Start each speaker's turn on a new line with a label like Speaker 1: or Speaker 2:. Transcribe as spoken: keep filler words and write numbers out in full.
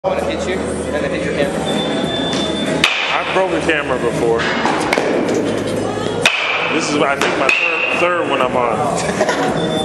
Speaker 1: I want to hit you and then hit your camera.
Speaker 2: I've broken camera before. This is, I think, my third, third one I'm on.